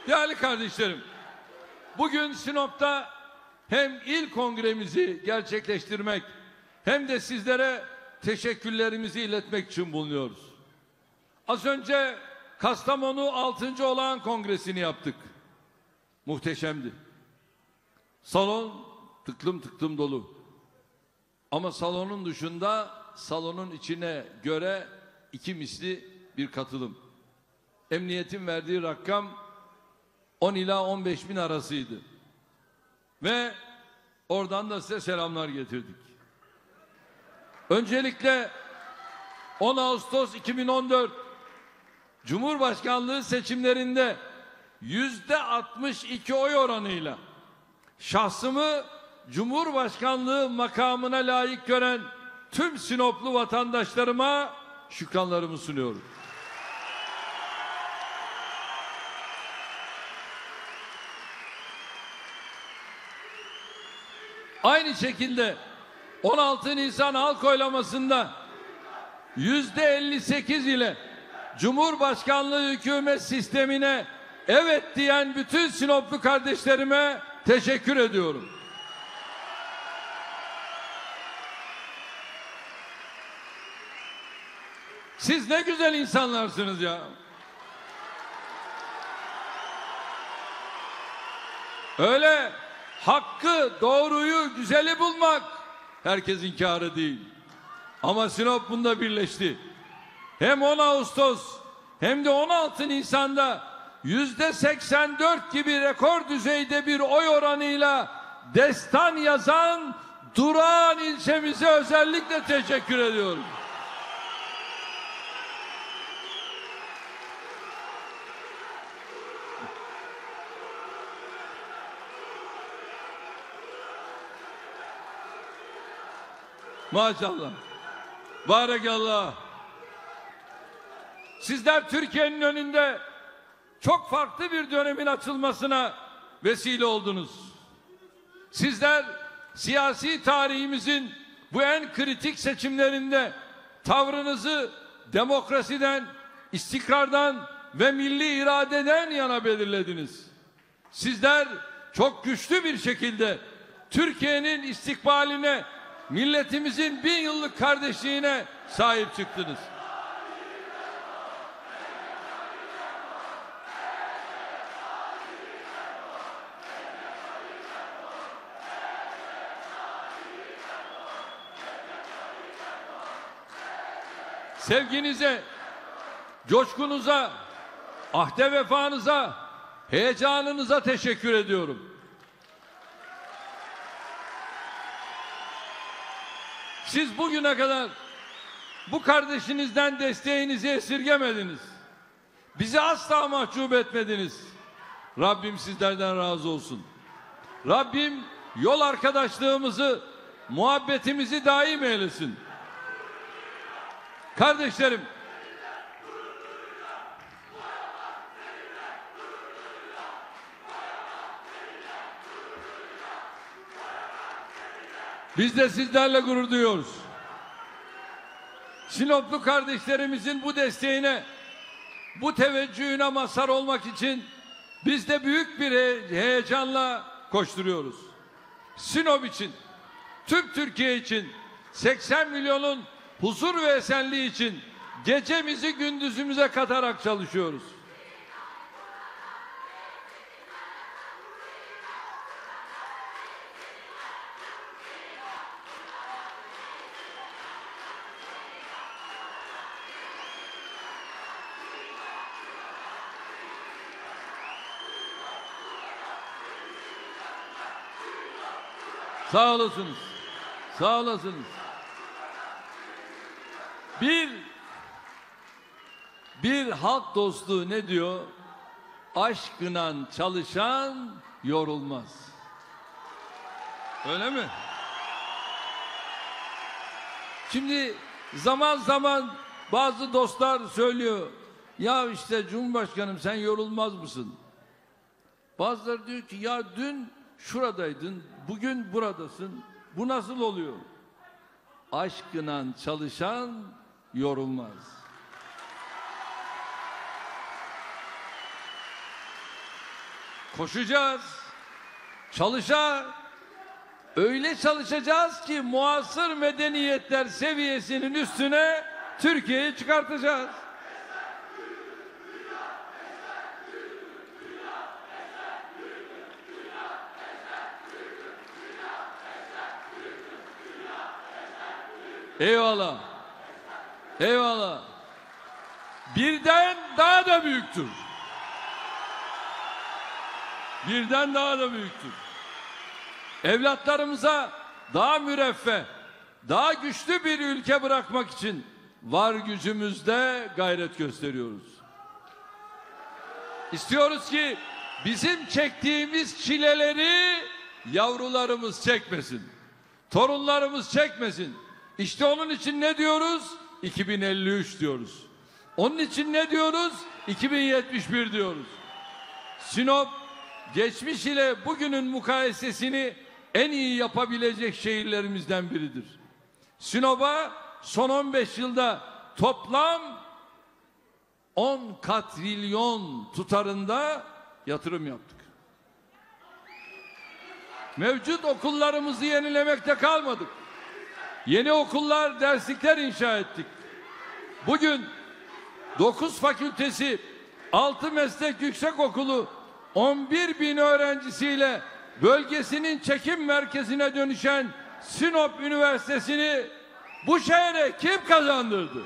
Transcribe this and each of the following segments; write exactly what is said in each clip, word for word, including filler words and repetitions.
Değerli kardeşlerim, bugün Sinop'ta hem il kongremizi gerçekleştirmek hem de sizlere teşekkürlerimizi iletmek için bulunuyoruz. Az önce Kastamonu altıncı Olağan Kongresi'ni yaptık. Muhteşemdi. Salon tıklım tıklım dolu. Ama salonun dışında salonun içine göre iki misli bir katılım. Emniyetin verdiği rakam on ila on beş bin arasıydı. Ve oradan da size selamlar getirdik. Öncelikle on Ağustos iki bin on dört Cumhurbaşkanlığı seçimlerinde yüzde altmış iki oy oranıyla şahsımı Cumhurbaşkanlığı makamına layık gören tüm Sinoplu vatandaşlarıma şükranlarımı sunuyorum. Aynı şekilde on altı Nisan halk oylamasında yüzde elli sekiz ile Cumhurbaşkanlığı hükümet sistemine evet diyen bütün Sinoplu kardeşlerime teşekkür ediyorum. Siz ne güzel insanlarsınız ya. Öyle hakkı, doğruyu, güzeli bulmak herkesin kârı değil. Ama Sinop bunda birleşti. Hem on Ağustos hem de on altı Nisan'da yüzde seksen dört gibi rekor düzeyde bir oy oranıyla destan yazan Durağan ilçemize özellikle teşekkür ediyorum. Maşallah. Barakallah. Sizler Türkiye'nin önünde çok farklı bir dönemin açılmasına vesile oldunuz. Sizler siyasi tarihimizin bu en kritik seçimlerinde tavrınızı demokrasiden, istikrardan ve milli iradeden yana belirlediniz. Sizler çok güçlü bir şekilde Türkiye'nin istikbaline, milletimizin bin yıllık kardeşliğine sahip çıktınız. Sevginize, coşkunuza, ahde vefanıza, heyecanınıza teşekkür ediyorum. Siz bugüne kadar bu kardeşinizden desteğinizi esirgemediniz. Bizi asla mahcup etmediniz. Rabbim sizlerden razı olsun. Rabbim yol arkadaşlığımızı, muhabbetimizi daim eylesin. Kardeşlerim, biz de sizlerle gurur duyuyoruz. Sinoplu kardeşlerimizin bu desteğine, bu teveccühüne mazhar olmak için biz de büyük bir heyecanla koşturuyoruz. Sinop için, tüm Türkiye için, seksen milyonun huzur ve esenliği için gecemizi gündüzümüze katarak çalışıyoruz. Sağ olasınız. Sağ olasınız. Bir bir halk dostluğu ne diyor? Aşkla çalışan yorulmaz. Öyle mi? Şimdi zaman zaman bazı dostlar söylüyor. Ya işte Cumhurbaşkanım sen yorulmaz mısın? Bazıları diyor ki ya dün şuradaydın, bugün buradasın. Bu nasıl oluyor? Aşkla çalışan yorulmaz. Koşacağız. Çalışacağız. Öyle çalışacağız ki muasır medeniyetler seviyesinin üstüne Türkiye'yi çıkartacağız. Eyvallah. Eyvallah. Birden daha da büyüktür. Birden daha da büyüktür. Evlatlarımıza daha müreffeh, daha güçlü bir ülke bırakmak için var gücümüzde gayret gösteriyoruz. İstiyoruz ki bizim çektiğimiz çileleri yavrularımız çekmesin. Torunlarımız çekmesin. İşte onun için ne diyoruz? iki bin elli üç diyoruz. Onun için ne diyoruz? iki bin yetmiş bir diyoruz. Sinop, geçmiş ile bugünün mukayesesini en iyi yapabilecek şehirlerimizden biridir. Sinop'a son on beş yılda toplam on katrilyon tutarında yatırım yaptık. Mevcut okullarımızı yenilemekte kalmadık. Yeni okullar, derslikler inşa ettik. Bugün dokuz fakültesi, altı meslek yüksekokulu, on bir bin öğrencisiyle bölgesinin çekim merkezine dönüşen Sinop Üniversitesi'ni bu şehre kim kazandırdı?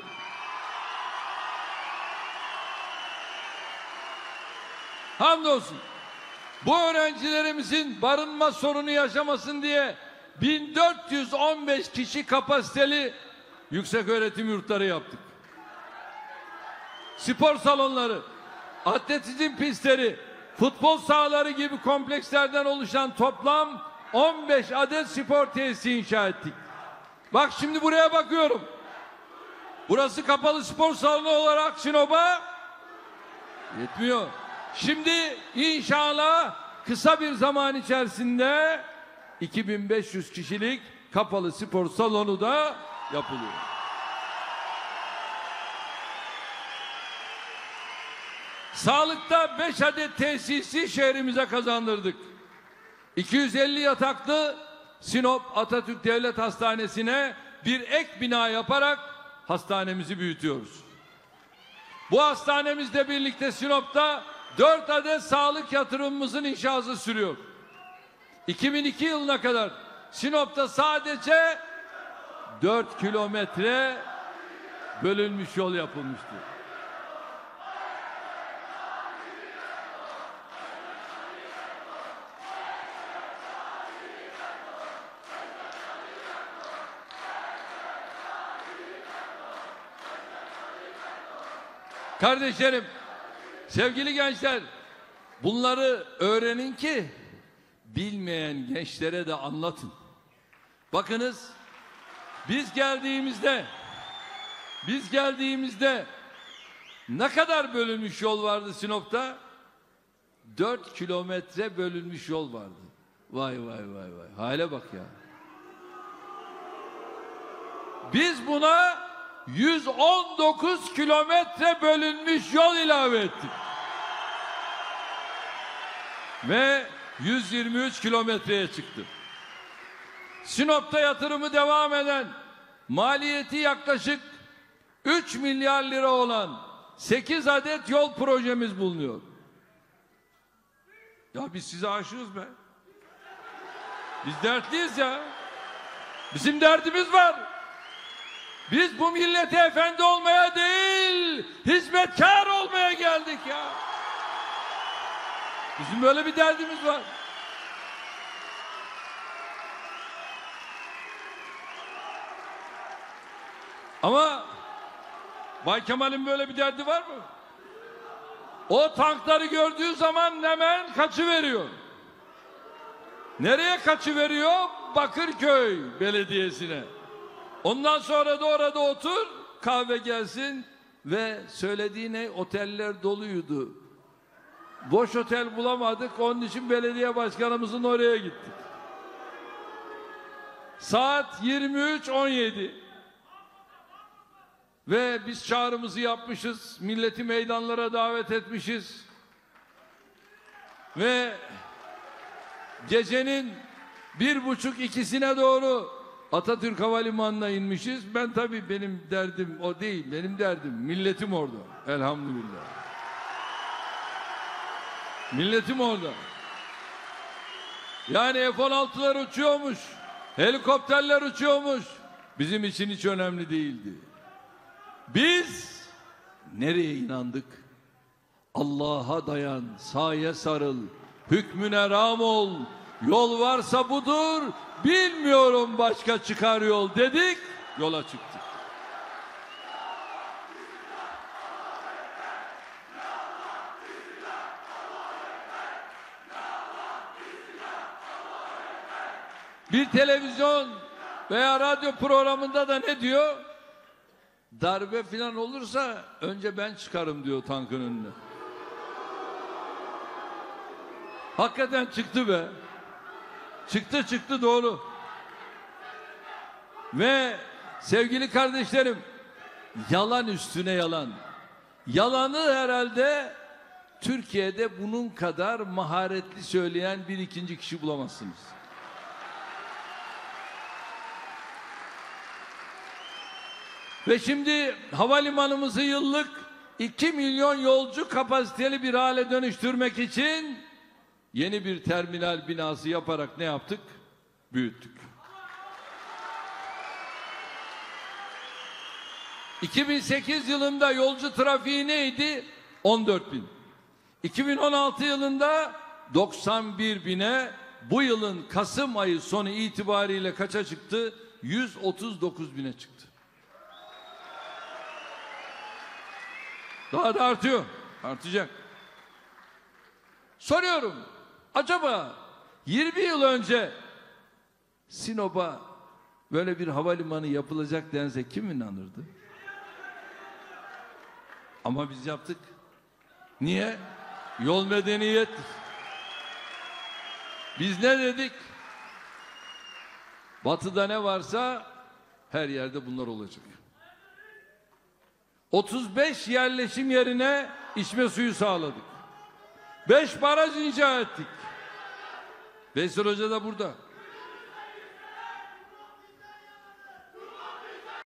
Hamdolsun. Bu öğrencilerimizin barınma sorunu yaşamasın diye bin dört yüz on beş kişi kapasiteli yükseköğretim yurtları yaptık. Spor salonları, atletizm pistleri, futbol sahaları gibi komplekslerden oluşan toplam on beş adet spor tesisi inşa ettik. Bak şimdi buraya bakıyorum. Burası kapalı spor salonu olarak Sinop'a yetmiyor. Şimdi inşallah kısa bir zaman içerisinde iki bin beş yüz kişilik kapalı spor salonu da yapılıyor. Sağlıkta beş adet tesisi şehrimize kazandırdık. iki yüz elli yataklı Sinop Atatürk Devlet Hastanesi'ne bir ek bina yaparak hastanemizi büyütüyoruz. Bu hastanemizle birlikte Sinop'ta dört adet sağlık yatırımımızın inşası sürüyor. iki bin iki yılına kadar Sinop'ta sadece dört kilometre bölünmüş yol yapılmıştı. Kardeşlerim, sevgili gençler, bunları öğrenin ki bilmeyen gençlere de anlatın. Bakınız, biz geldiğimizde biz geldiğimizde ne kadar bölünmüş yol vardı Sinop'ta? Dört kilometre bölünmüş yol vardı. Vay vay vay vay. Hale bak ya. Biz buna yüz on dokuz kilometre bölünmüş yol ilave ettik. Ve yüz yirmi üç kilometreye çıktı. Sinop'ta yatırımı devam eden, maliyeti yaklaşık üç milyar lira olan sekiz adet yol projemiz bulunuyor. Ya biz size aşığız be. Biz dertliyiz ya. Bizim derdimiz var. Biz bu millete efendi olmaya değil, hizmetkar olmaya geldik ya. Bizim böyle bir derdimiz var. Ama Bay Kemal'in böyle bir derdi var mı? O tankları gördüğü zaman hemen kaçıveriyor. Nereye kaçıveriyor? Bakırköy Belediyesi'ne. Ondan sonra da orada otur, kahve gelsin ve söylediği ne? Oteller doluydu. Boş otel bulamadık, onun için belediye başkanımızın oraya gittik. Saat yirmi üç on yedi ve biz çağrımızı yapmışız, milleti meydanlara davet etmişiz. Ve gecenin bir buçuk ikisine doğru Atatürk Havalimanı'na inmişiz. Ben tabii benim derdim o değil. Benim derdim milletim orada. Elhamdülillah. Milletim orada. Yani F on altılar uçuyormuş. Helikopterler uçuyormuş. Bizim için hiç önemli değildi. Biz nereye inandık? Allah'a dayan, sağa sarıl, hükmüne rağm ol, yol varsa budur, bilmiyorum başka çıkar yol dedik, yola çıktık. Bir televizyon veya radyo programında da ne diyor? Darbe filan olursa önce ben çıkarım diyor tankın önüne. Hakikaten çıktı be. Çıktı çıktı doğru. Ve sevgili kardeşlerim, yalan üstüne yalan. Yalanı herhalde Türkiye'de bunun kadar maharetli söyleyen bir ikinci kişi bulamazsınız. Ve şimdi havalimanımızı yıllık iki milyon yolcu kapasiteli bir hale dönüştürmek için yeni bir terminal binası yaparak ne yaptık? Büyüttük. iki bin sekiz yılında yolcu trafiği neydi? on dört bin. iki bin on altı yılında doksan bir bine, bu yılın Kasım ayı sonu itibariyle kaça çıktı? yüz otuz dokuz bine çıktı. Daha da artıyor. Artacak. Soruyorum. Acaba yirmi yıl önce Sinop'a böyle bir havalimanı yapılacak dense kim inanırdı? Ama biz yaptık. Niye? Yol medeniyettir. Biz ne dedik? Batı'da ne varsa her yerde bunlar olacak. otuz beş yerleşim yerine içme suyu sağladık. beş baraj inşa ettik. Veysel Hoca da burada.